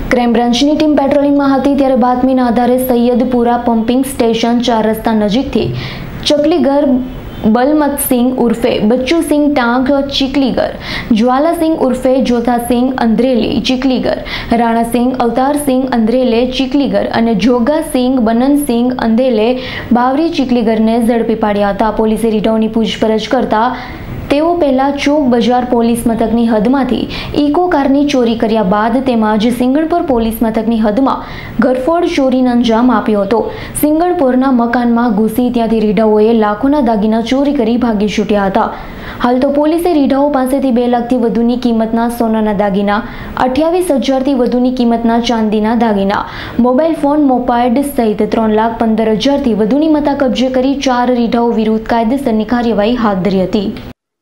Crime બ્રાન્ચની team પેટ્રોલિંગમાં હતી ત્યારે બાતમીના આધારે સૈયદપુરા પમ્પિંગ સ્ટેશન 4 રસ્તા નજીકથી ચકલીગર બલમતસિંહ ઉર્ફે બચ્ચુસિંહ ટાંક ચીકલીગર, જ્વાલાસિંહ ઉર્ફે જોધાસિંહ અંદ્રેલી ચીકલીગર, રાણાસિંહ અવતારસિંહ અંદ્રેલે ચીકલીગર અને જોગાસિંહ બનનસિંહ અંદેલે બાવરી ચીકલીગરને ઝડપી પાડ્યા હતા। પોલીસે રીઢાઓની પૂછપરછ કરતા તેઓ પહેલા ચોક બજાર પોલીસ મથકની હદમાંથી ઇકો કારની ચોરી કર્યા બાદ તેમજ સિંગણપુર પોલીસ મથકની હદમાં ઘરફોડ ચોરીનો અંજામ આપ્યો હતો। સિંગણપુરના મકાનમાં ઘૂસી ત્યાંથી રીઢાઓએ લાખોના દાગીના ચોરી કરી ભાગી છૂટ્યા હતા। હાલ તો પોલીસે રીઢાઓ પાસેથી 2 લાખથી વધુની કિંમતના સોનાના દાગીના, 28,000થી વધુની કિંમતના ચાંદીના દાગીના, મોબાઈલ ફોન, મોપાઇડ સહિત 3,15,000થી વધુની મત્તા કબજે કરી 4 રીઢાઓ વિરુદ્ધ કાયદેસરની કાર્યવાહી હાથ ધરી હતી।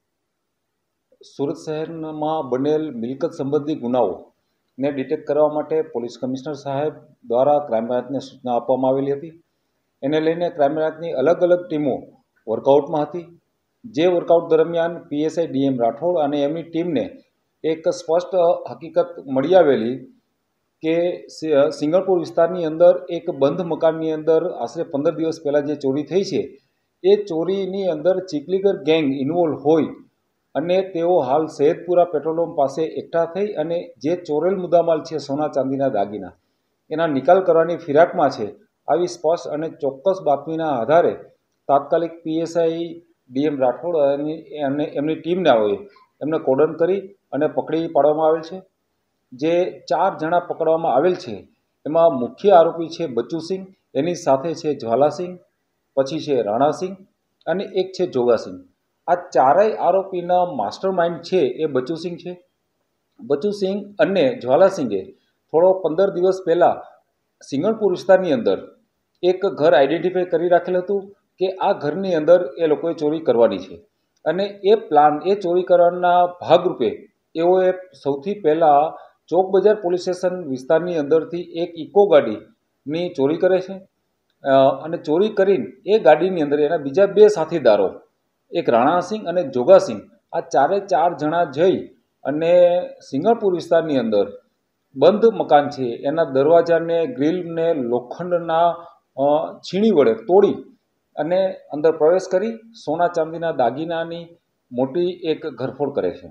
સુરત શહેરમાં બનેલ મિલકત સંબંધી ગુનાઓને ડિટેક્ટ કરવા માટે પોલીસ કમિશનર સાહેબ દ્વારા ક્રાઇમ બ્રાન્ચને સૂચના આપવામાં આવેલી હતી। એને લઈને ક્રાઇમ બ્રાન્ચની અલગ અલગ ટીમો વર્કઆઉટમાં હતી। જે વર્કઆઉટ દરમિયાન પીએસઆઈ ડીએમ રાઠોડ અને એમની ટીમને એક સ્પષ્ટ હકીકત મળી આવેલી કે સિંગણપુર વિસ્તારની અંદર એક બંધ મકાનની અંદર આશરે 15 દિવસ પહેલાં જે ચોરી થઈ છે એ ચોરીની અંદર ચીકલીગર ગેંગ ઇન્વોલ્વ હોય અને તેઓ હાલ સૈયદપુરા પેટ્રોલ પંપ પાસે એકઠા થઈ અને જે ચોરેલ મુદ્દામાલ છે સોના ચાંદીના દાગીના એના નિકાલ કરવાની ફિરાકમાં છે। આવી સ્પષ્ટ અને ચોક્કસ બાતમીના આધારે તાત્કાલિક પીએસઆઈ ડીએમ રાઠોડ અને એમની ટીમને એમને કોર્ડન કરી અને પકડી પાડવામાં આવેલ છે। જે 4 જણા પકડવામાં આવેલ છે એમાં મુખ્ય આરોપી છે બચ્ચુસિંહ, એની સાથે છે જ્વાલાસિંહ, પછી છે રાણાસિંહ અને એક છે જોગાસિંહ। આ ચારેય આરોપીના માસ્ટર માઇન્ડ છે એ બચ્ચુસિંહ છે। બચ્ચુસિંહ અને જ્વાલાસિંહે થોડો 15 દિવસ પહેલાં સિંગણપુર વિસ્તારની અંદર એક ઘર આઈડેન્ટિફાઈ કરી રાખેલ હતું કે આ ઘરની અંદર એ લોકોએ ચોરી કરવાની છે અને એ ચોરી કરવાના ભાગરૂપે એઓએ સૌથી પહેલાં ચોક બજાર પોલીસ સ્ટેશન વિસ્તારની અંદરથી એક ઇકો ગાડીની ચોરી કરે છે અને ચોરી કરીને એ ગાડીની અંદર એના બીજા 2 સાથીદારો એક રાણાસિંહ અને જોગાસિંહ આ 4 જણા જઈ અને સિંગણપુર વિસ્તારની અંદર બંધ મકાન છે એના દરવાજાને, ગ્રીલને લોખંડના છીણી વડે તોડી અને અંદર પ્રવેશ કરી સોના ચાંદીના દાગીનાની મોટી એક ઘરફોડ કરે છે।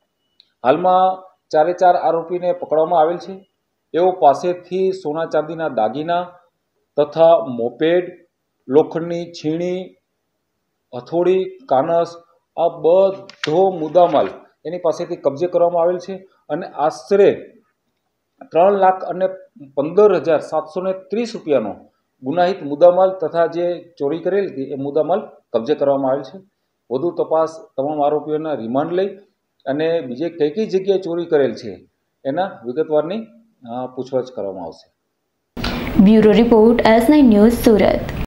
હાલમાં 4 આરોપીને પકડવામાં આવેલ છે। એઓ પાસેથી સોના ચાંદીના દાગીના તથા મોપેડ, લોખંડની છીણી, હથોડી, કાનસ આ બધો મુદ્દામાલ એની પાસેથી કબજે કરવામાં આવેલ છે અને આશરે 3,15,730 રૂપિયાનો ગુનાહિત મુદ્દામાલ તથા જે ચોરી કરેલી હતી એ મુદ્દામાલ કબજે કરવામાં આવેલ છે। વધુ તપાસ તમામ આરોપીઓના રિમાન્ડ લઈ અને બીજે કઈ જગ્યાએ ચોરી કરેલ છે એના વિગતવારની પૂછપરછ કરવામાં આવશે। Bureau report S9 news Surat.